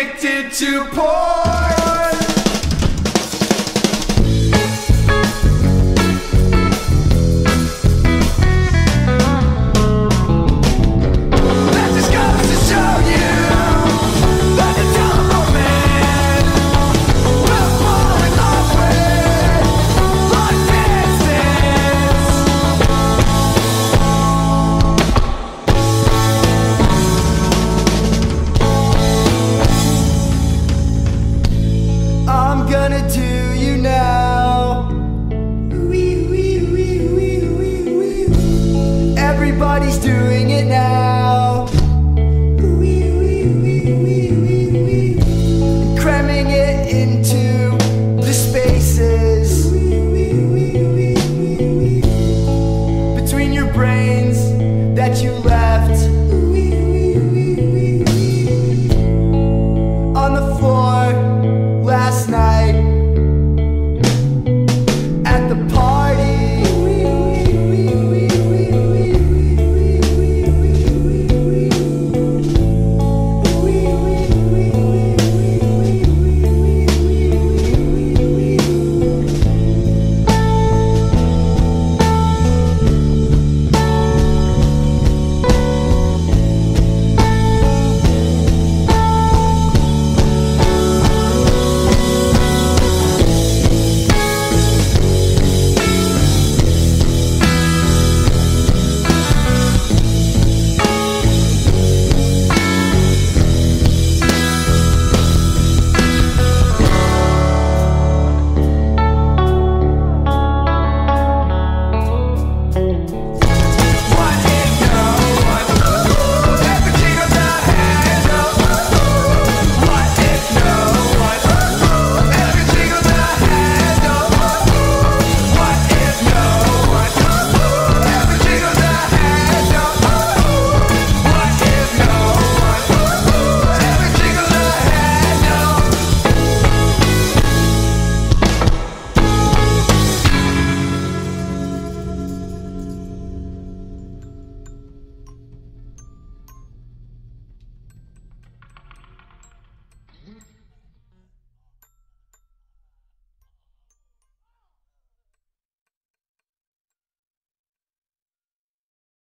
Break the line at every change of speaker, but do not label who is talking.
addicted to porn. That just goes to show you that the telephone man will fall in love with long distance. I'm gonna do you now. Everybody's doing it now. Cramming it into the spaces between your brains that you left on the floor last night at the party.
Mm-hmm.